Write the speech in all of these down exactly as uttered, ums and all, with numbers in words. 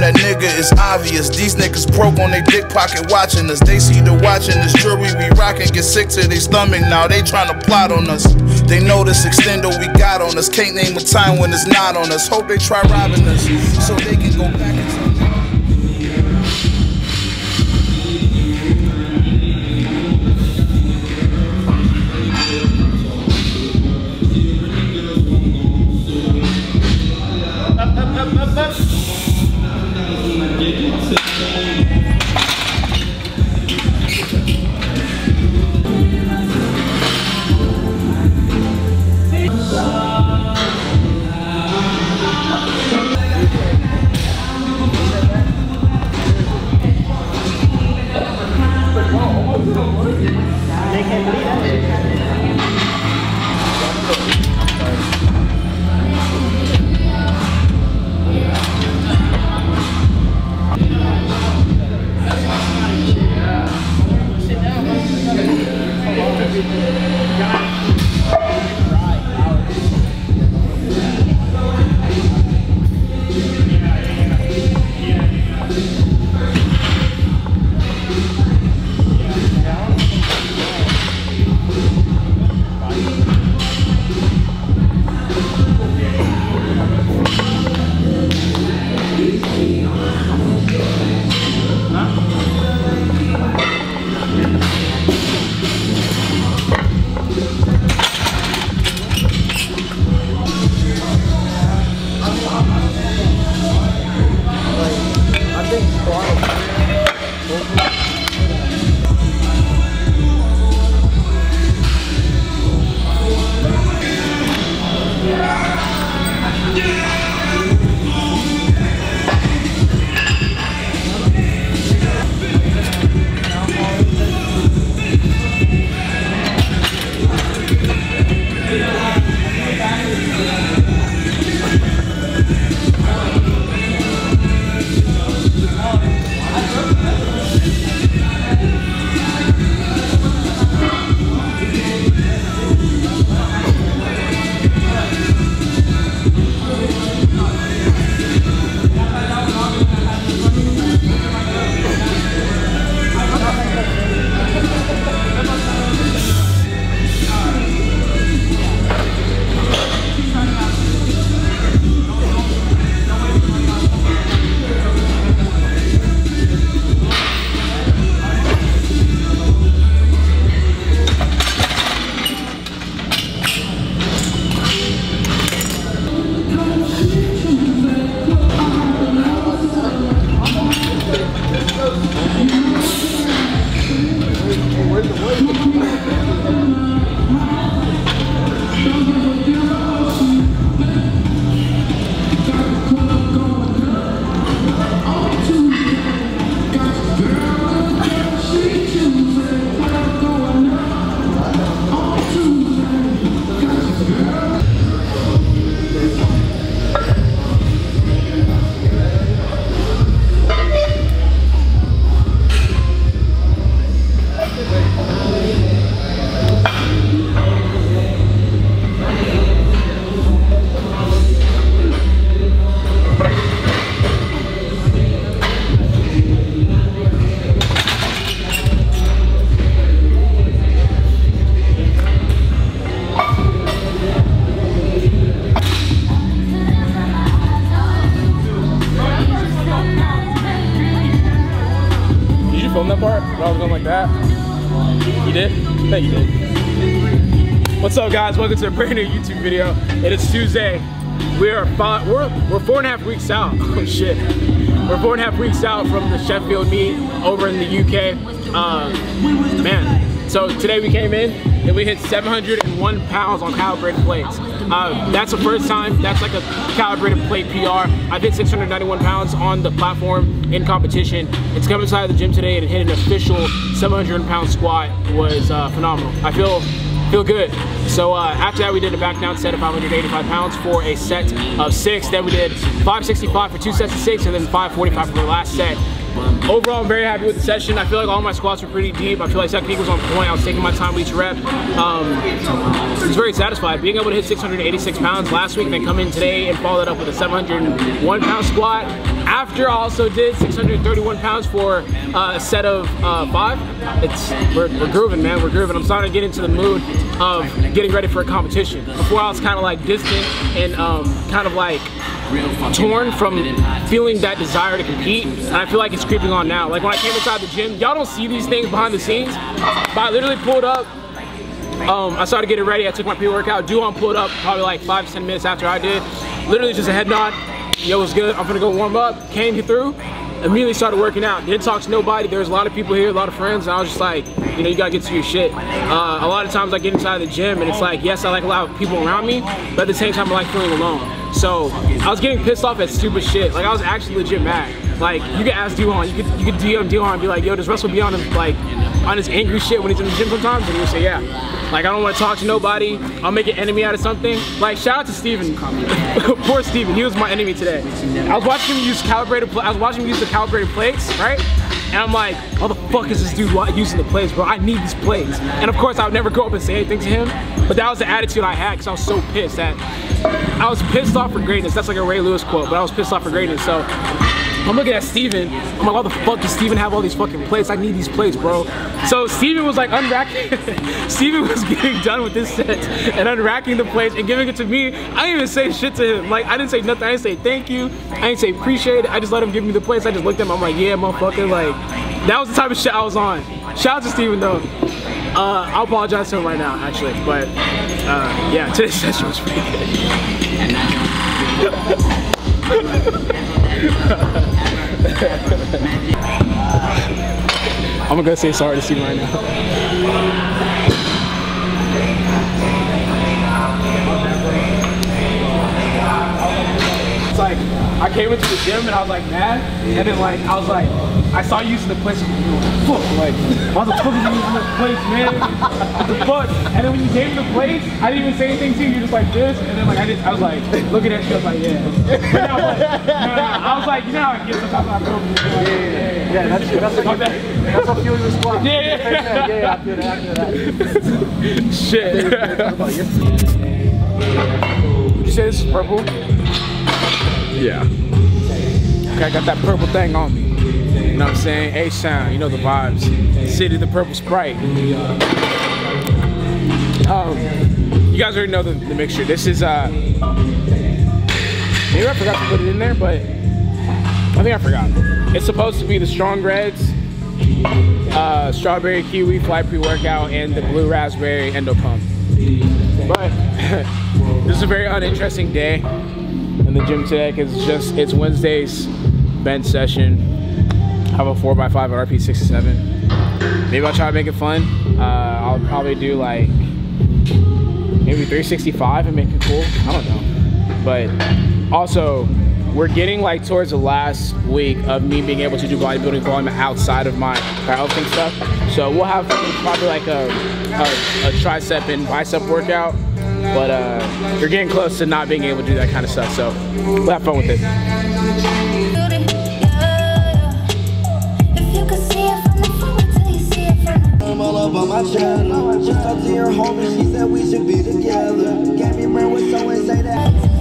that nigga is obvious. These niggas broke on their dick pocket watching us. They see the watching this jewelry we rockin', get sick to their stomach. Now they tryna plot on us. They know this extendo we got on us. Can't name a time when it's not on us. Hope they try robbing us so they can go back and tell me. film that part? When I was going like that? You did? I bet you did. What's up, guys? Welcome to a brand new YouTube video. It is Tuesday. We are five, we're we're four and a half weeks out. Oh shit. We're four and a half weeks out from the Sheffield meet over in the U K. Uh, man. So today we came in and we hit seven hundred one pounds on calibrated plates. Uh, that's the first time. That's like a calibrated plate P R. I did six hundred ninety-one pounds on the platform in competition. It's coming inside the gym today and hit an official seven hundred pound squat. Was uh, phenomenal. I feel feel good. So uh, after that, we did a back down set of five hundred eighty-five pounds for a set of six. Then we did five sixty-five for two sets of six, and then five forty-five for the last set. overall, I'm very happy with the session. I feel like all my squats were pretty deep. I feel like technique was on point. I was taking my time with each rep. Um, I was very satisfied. Being able to hit six hundred eighty-six pounds last week and then come in today and follow that up with a seven hundred one pound squat. After I also did six hundred thirty-one pounds for uh, a set of uh, five. It's we're, we're grooving, man. We're grooving. I'm starting to get into the mood of getting ready for a competition. Before I was kind of like distant and um, kind of like torn from feeling that desire to compete, and I feel like it's creeping on now. Like when I came inside the gym, y'all don't see these things behind the scenes, but I literally pulled up. Um, I started getting ready. I took my pre-workout. Duon pulled up probably like five to ten minutes after I did. Literally just a head nod. Yo, what's good? I'm gonna go warm up. Came through, immediately started working out. Didn't talk to nobody. There's a lot of people here, a lot of friends, and I was just like, you know, you gotta get to your shit. Uh, a lot of times I get inside the gym and it's like, yes, I like a lot of people around me, but at the same time I like feeling alone. So I was getting pissed off at stupid shit. Like I was actually legit mad. Like you could ask Duon, you could you could D M Duon and be like, yo, does Russell be on his like on his angry shit when he's in the gym sometimes? And he would say, yeah. Like I don't want to talk to nobody. I'll make an enemy out of something. Like shout out to Steven. Poor Steven, he was my enemy today. I was watching him use calibrated. I was watching him use the calibrated plates, right? And I'm like, how the fuck is this dude using the plates, bro? I need these plates. And of course, I would never go up and say anything to him. But that was the attitude I had because I was so pissed that I was pissed off for greatness. That's like a Ray Lewis quote, but I was pissed off for greatness. So I'm looking at Steven. I'm like, why the fuck does Steven have all these fucking plates? I need these plates, bro. So Steven was like unracking. Steven was getting done with this set and unracking the plates and giving it to me. I didn't even say shit to him. Like, I didn't say nothing. I didn't say thank you. I didn't say appreciate it. I just let him give me the plates. I just looked at him. I'm like, yeah, motherfucker. Like, that was the type of shit I was on. Shout out to Steven, though. Uh, I'll apologize to him right now, actually. But, uh, yeah, today's session was pretty good. I'm gonna say sorry to Steven right now. It's like I came into the gym and I was like mad, and then like I was like I saw you using the plates and you were like, fuck, like why the fuck are you using the plates, man? What the fuck? And then when you gave me the plates, I didn't even say anything to you. You're just like this, and then like I just I was like looking at you, I was like, yeah. But I was like, no, no, no. I was like, you know how I get sometimes I go. Yeah, yeah, yeah. Yeah, that's that's like okay. That's what fuels your squat. Yeah, yeah, yeah. Yeah, yeah, I feel that, I feel that. Shit. Would you say this is purple? Yeah. Okay, I got that purple thing on me. You know what I'm saying? A-Sound, you know the vibes. City of the Purple Sprite. Um, you guys already know the, the mixture. This is, uh, maybe I forgot to put it in there, but I think I forgot. It's supposed to be the Strong Reds, uh, Strawberry Kiwi Flight Pre-Workout, and the Blue Raspberry Endo Pump. But this is a very uninteresting day in the gym today because it's just, it's Wednesday's bench session. I have a four by five at R P sixty-seven. Maybe I'll try to make it fun. Uh, I'll probably do like maybe three sixty-five and make it cool. I don't know. But also, we're getting like towards the last week of me being able to do bodybuilding volume outside of my powerlifting stuff. So we'll have probably like a, a, a tricep and bicep workout. But uh, we're getting close to not being able to do that kind of stuff. So we'll have fun with it. I'm all up on my channel. Just talked to your homie, she said we should be together. Gave me bread with someone say that.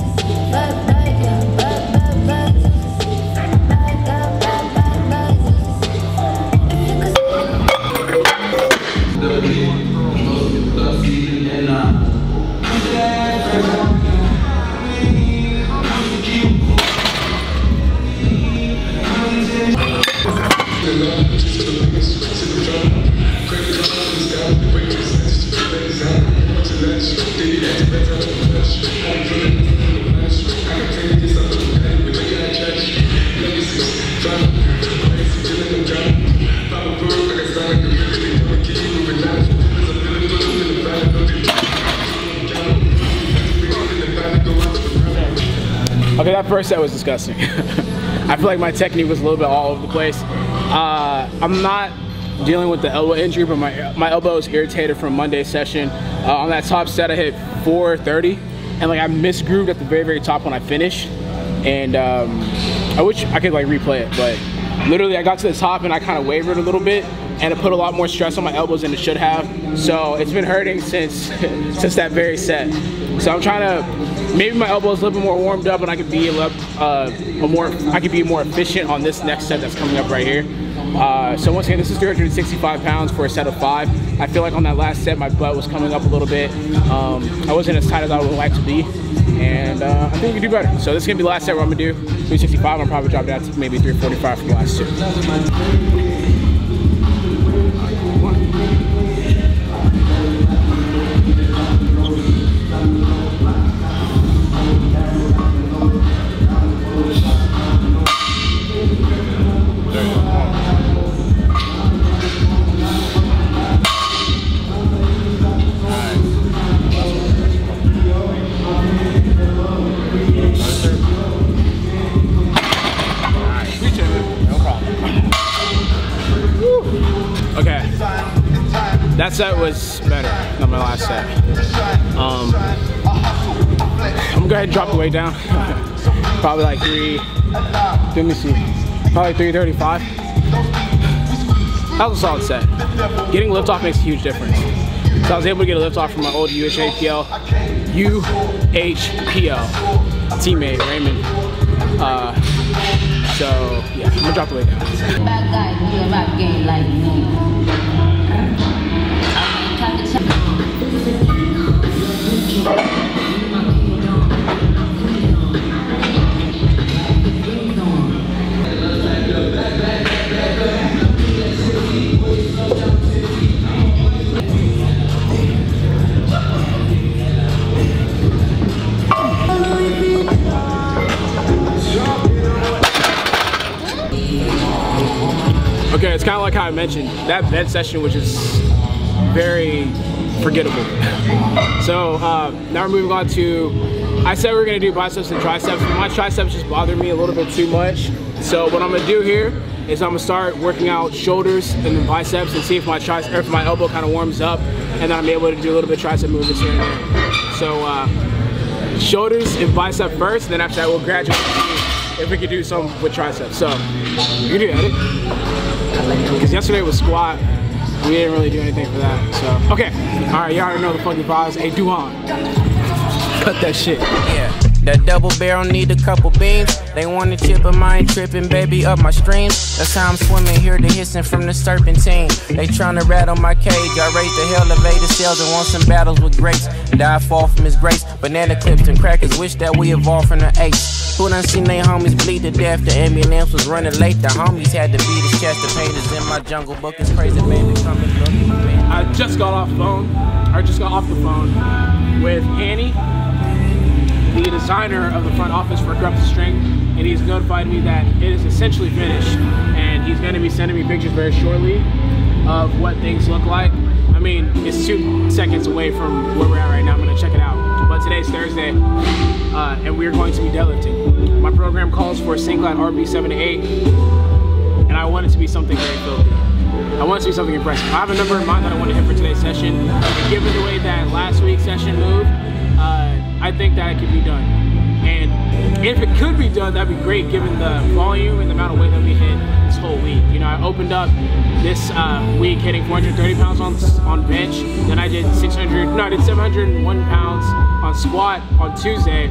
Okay, that first set was disgusting. I feel like my technique was a little bit all over the place. Uh, I'm not dealing with the elbow injury, but my my elbow is irritated from Monday's session. Uh, on that top set, I hit four thirty, and like I misgrooved at the very, very top when I finished. And um, I wish I could like replay it, but literally I got to the top and I kind of wavered a little bit, and it put a lot more stress on my elbows than it should have. So it's been hurting since since that very set. So I'm trying to, maybe my elbows a little bit more warmed up and I could be a, uh, a more I could be more efficient on this next set that's coming up right here. Uh, so once again, this is three hundred sixty-five pounds for a set of five. I feel like on that last set my butt was coming up a little bit. Um, I wasn't as tight as I would like to be, and uh, I think we can do better. So this is gonna be the last set where I'm gonna do three sixty-five. I'll probably drop down to maybe three forty-five for the last two. That set was better than my last set. Um, I'm gonna go ahead and drop the weight down. Probably like three, let me see, probably three thirty-five. That was a solid set. Getting lift off makes a huge difference. So I was able to get a lift off from my old U H P L, U H P L teammate, Raymond. Uh, so yeah, I'm gonna drop the weight down. Bad guy, do a rap game like me. Okay, it's kind of like how I mentioned, that bench session was just very forgettable. So uh, now we're moving on to, I said we were gonna do biceps and triceps, but my triceps just bother me a little bit too much. So what I'm gonna do here is I'm gonna start working out shoulders and then biceps and see if my tricep, or if my elbow kind of warms up, and then I'm able to do a little bit of tricep movements here and there. So uh, shoulders and bicep first, and then after that we'll gradually see if we could do some with triceps. So you can do edit. Because yesterday was squat, we didn't really do anything for that, so. Okay, all right, y'all already know the fucking vibes. Hey, Duhan, cut that shit. Yeah, that double barrel need a couple beams. They want to chip, but I ain't tripping, baby, up my streams. That's how I'm swimming, hear the hissing from the serpentine. They tryna rattle my cage, I raise the elevator cells and want some battles with grace. Die fall from his grace, banana clips and crackers, wish that we evolved from the apes. Who done seen they homies bleed to death? The ambulance was running late. The homies had to beat his chest. The painters in my jungle book is crazy, baby. Come and look, man. I just got off the phone. I just got off the phone with Annie, the designer of the front office for Corrupted Strength, and he's notified me that it is essentially finished, and he's going to be sending me pictures very shortly of what things look like. I mean, it's two seconds away from where we're at right now. I'm going to check it out. But today's Thursday, uh, and we're going to be deadlifting. My program calls for a Syncline R B seven to eight, and I want it to be something very filthy. I want it to be something impressive. I have a number in mind that I want to hit for today's session, and given the way that last week's session moved, uh, I think that it could be done. And if it could be done, that'd be great given the volume and the amount of weight that we hit this whole week. You know, I opened up this uh, week hitting four hundred thirty pounds on, on bench, then I did six hundred, no, I did seven hundred one pounds on squat on Tuesday.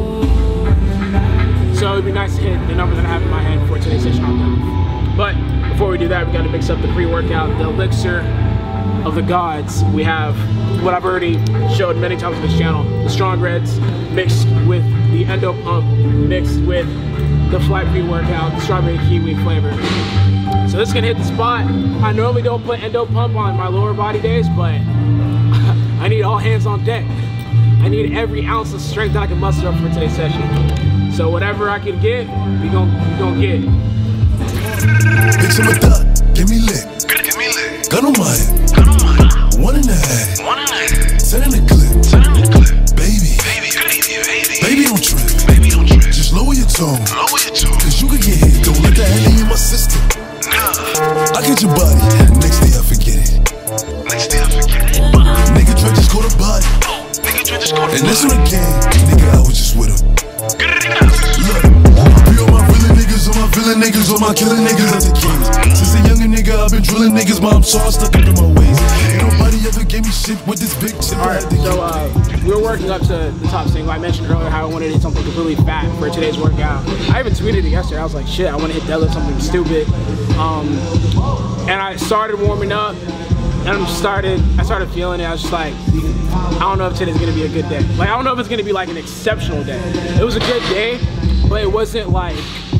So it'd be nice to hit the number that I have in my head for today's session on deadlift. But before we do that, we gotta mix up the pre-workout, the elixir of the gods. We have what I've already showed many times on this channel, the Strong Reds mixed with the Endo Pump, mixed with the Flight pre-workout, the strawberry kiwi flavor. So this is gonna hit the spot. I normally don't put Endo Pump on my lower body days, but I need all hands on deck. I need every ounce of strength that I can muster up for today's session. So whatever I can get, we gon' we gon' get. Bitch, I'm a thot, give me lit. Give me lit. Gun on my head. Gun on my head. One in the head. One in the head. Send in the clip. Send in the clip. Baby. Baby, baby, baby. Baby, don't trip. Baby, don't trip. Just lower your tone. Lower your tone. Cause you can get hit. Don't let that hang in my system. Nah. I get your body. Next day I forget it. Next day I forget it. Nigga try just go to body. Oh, nigga try just go to body. And this one again, nigga, I was just with him. Look, be all my villain niggas on my villain niggas on my killing niggas at the games. Since a younger nigga, I've been drilling niggas, but I'm so stuck up in my ways. Ain't nobody ever gave me shit with this big chip. Alright, so uh, we were working up to the top single. I mentioned earlier how I wanted to hit something completely fat for today's workout. I even tweeted it yesterday. I was like, shit, I want to hit deadlift something stupid. Um, and I started warming up, and I started, I started feeling it. I was just like, I don't know if today's gonna be a good day. Like, I don't know if it's gonna be like an exceptional day. It was a good day, but it wasn't like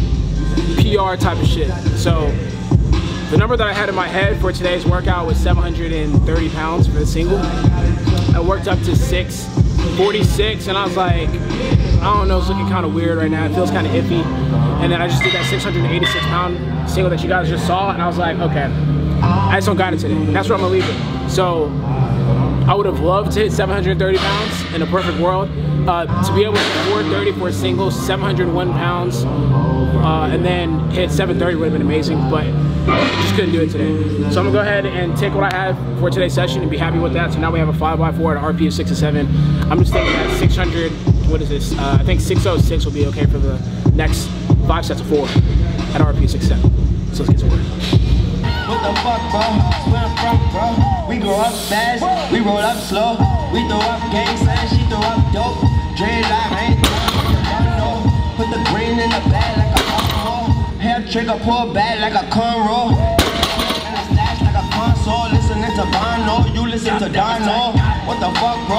P R type of shit. So the number that I had in my head for today's workout was seven hundred thirty pounds for the single. I worked up to six forty-six, and I was like, I don't know, it's looking kind of weird right now. It feels kind of iffy. And then I just did that six hundred eighty-six pound single that you guys just saw, and I was like, okay, I just don't got it today. That's where I'm gonna leave it. So I would have loved to hit seven hundred thirty pounds in a perfect world. Uh, to be able to hit four thirty for a single, seven hundred one pounds, uh, and then hit seven thirty would have been amazing, but just couldn't do it today. So I'm gonna go ahead and take what I have for today's session and be happy with that. So now we have a five by four at an R P of six to seven. I'm just thinking that six hundred, what is this? Uh, I think six oh six will be okay for the next five sets of four at R P of six to seven. So let's get to work. What the fuck, bro? Where I'm from, bro? We grow up fast, we roll up slow. We throw up gang signs, she throw up dope. Dreadlock, ain't no. Put the green in the bag like a cornrow. Hair trigger, pull back like a cornrow. And a stash like a console. Listening to Bono, you listen to Darno. What the fuck, bro?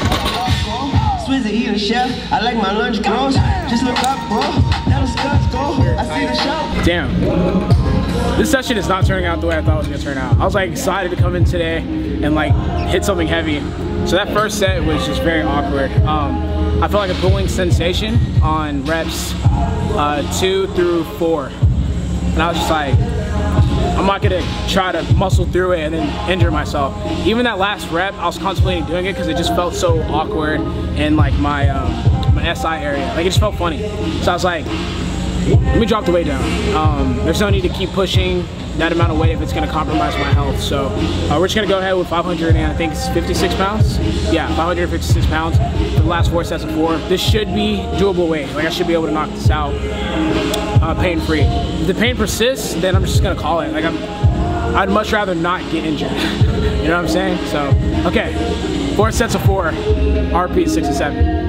Swizzy, he a chef. I like my lunch gross. Just look up, bro. Let us go. I see the show. Damn. This session is not turning out the way I thought it was gonna turn out. I was like excited to come in today and like hit something heavy. So that first set was just very awkward. Um, I felt like a pulling sensation on reps uh, two through four. And I was just like, I'm not gonna try to muscle through it and then injure myself. Even that last rep, I was contemplating doing it because it just felt so awkward in like my, um, my S I area. Like it just felt funny. So I was like, let me drop the weight down. Um, there's no need to keep pushing that amount of weight if it's gonna compromise my health. So uh, we're just gonna go ahead with five hundred and I think it's fifty-six pounds. Yeah, five hundred fifty-six pounds for the last four sets of four. This should be doable weight. Like I should be able to knock this out uh, pain-free. If the pain persists, then I'm just gonna call it. Like I'm, I'd much rather not get injured. You know what I'm saying? So, okay, four sets of four, R P six to seven.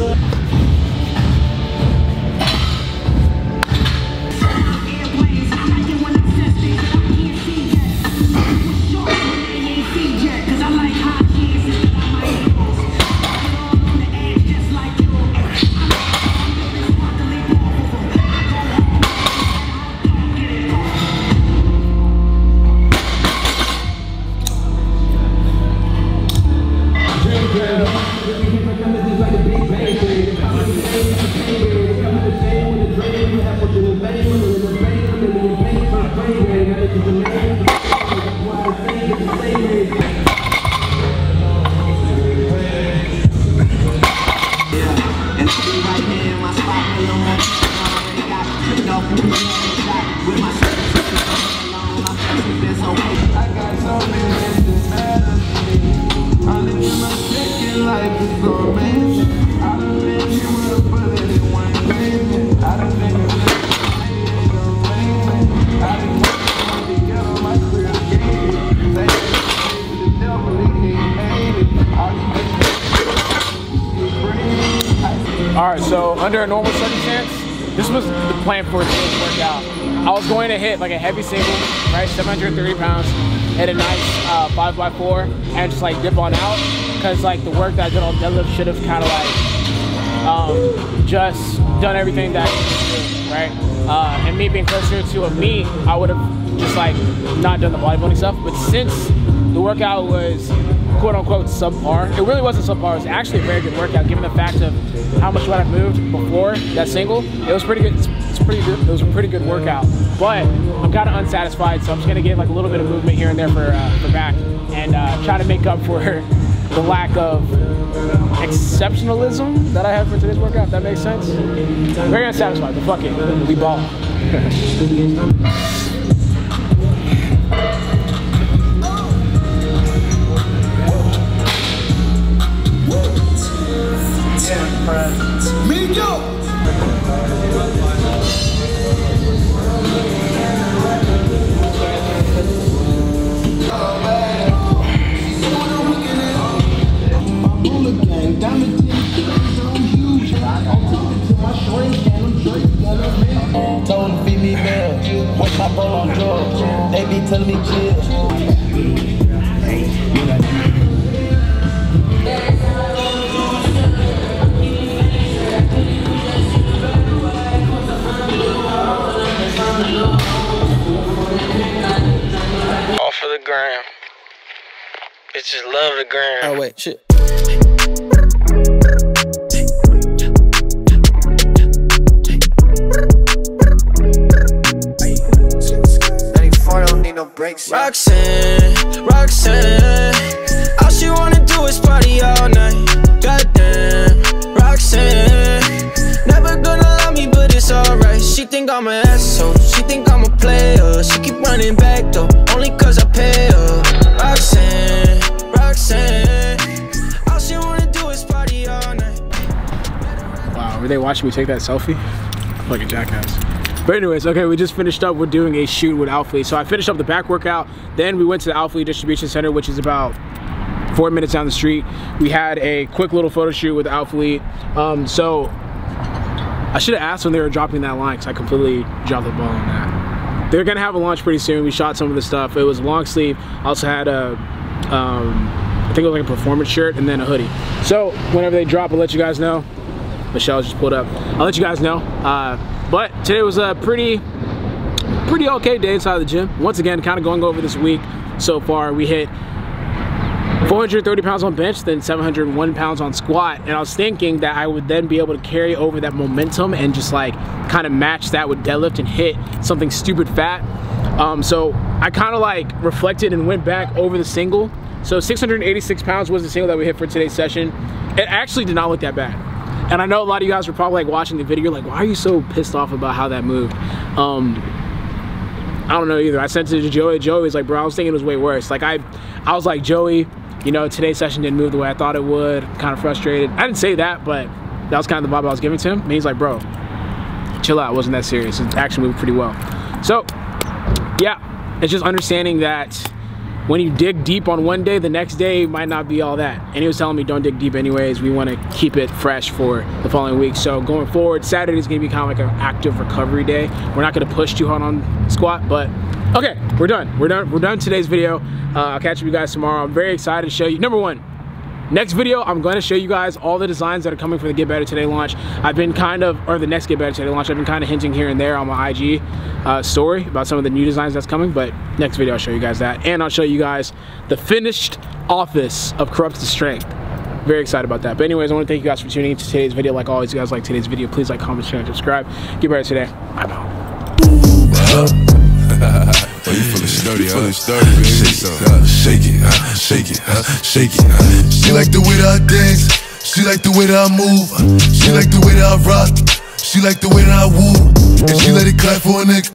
All right, so under a normal circumstance, this was the plan for today's workout. I was going to hit like a heavy single, right, seven hundred thirty pounds, hit a nice uh, five by four, and just like dip on out, because like the work that I did on deadlift should have kind of like um, just done everything that I needed to do, right? Uh, and me being closer to a me, I would have just like not done the bodybuilding stuff. But since the workout was quote unquote subpar, it really wasn't subpar. It was actually a very good workout given the fact of how much what I've moved before that single. It was pretty good. It's, it's pretty good. It was a pretty good workout. But I'm kind of unsatisfied, so I'm just gonna get like a little bit of movement here and there for uh, for back and uh, try to make up for the lack of exceptionalism that I have for today's workout. If that makes sense. Very unsatisfied, but fuck it, we ball. Me go. My bro on drugs. They be telling me chill. All for the gram. Bitches love the gram. Oh wait, shit. Roxanne, Roxanne, all she wanna do is party all night. Goddamn, Roxanne, never gonna love me, but it's alright. She think I'm an asshole, she think I'm a player. She keep running back though, only cause I pay her. Roxanne, Roxanne, all she wanna do is party all night. Wow, were they watching me take that selfie? I'm like a jackass. But anyways, okay, we just finished up with doing a shoot with Alfleet. So I finished up the back workout, then we went to the Alfleet Distribution Center, which is about four minutes down the street. We had a quick little photo shoot with Alfleet. Um, so I should have asked when they were dropping that line, because I completely dropped the ball on that. They're gonna have a launch pretty soon. We shot some of the stuff. It was long sleeve. I also had a, um, I think it was like a performance shirt and then a hoodie. So whenever they drop, I'll let you guys know. Michelle just pulled up. I'll let you guys know. Uh, But today was a pretty, pretty okay day inside the gym. Once again, kind of going over this week so far. We hit four hundred thirty pounds on bench, then seven hundred one pounds on squat. And I was thinking that I would then be able to carry over that momentum and just like kind of match that with deadlift and hit something stupid fat. Um, so I kind of like reflected and went back over the single. So six hundred eighty-six pounds was the single that we hit for today's session. It actually did not look that bad. And I know a lot of you guys were probably like watching the video, you're like, why are you so pissed off about how that moved? Um, I don't know either. I sent it to Joey. Joey was like, bro, I was thinking it was way worse. Like I, I was like, Joey, you know, today's session didn't move the way I thought it would. I'm kind of frustrated. I didn't say that, but that was kind of the vibe I was giving to him. And he's like, bro, chill out. It wasn't that serious. It actually moved pretty well. So yeah, it's just understanding that when you dig deep on one day, the next day might not be all that. And he was telling me don't dig deep anyways. We want to keep it fresh for the following week. So going forward, Saturday is going to be kind of like an active recovery day. We're not going to push too hard on squat, but okay, we're done. We're done. We're done today's video. Uh, I'll catch up with you guys tomorrow. I'm very excited to show you. Number one, next video, I'm going to show you guys all the designs that are coming for the Get Better Today launch. I've been kind of, or the next Get Better Today launch, I've been kind of hinting here and there on my I G uh, story about some of the new designs that's coming, but next video I'll show you guys that. And I'll show you guys the finished office of Corrupts the Strength. Very excited about that. But anyways, I want to thank you guys for tuning into today's video. Like always, you guys like today's video, please like, comment, share, and subscribe. Get Better Today. I'm out. Oh, you feeling sturdy, huh? Feeling sturdy, baby. Shake it, uh, shake it, uh, shake it, uh, shake it. Uh. She like the way that I dance. She like the way that I move. She like the way that I rock. She like the way that I woo. And she let it clap for a nigga.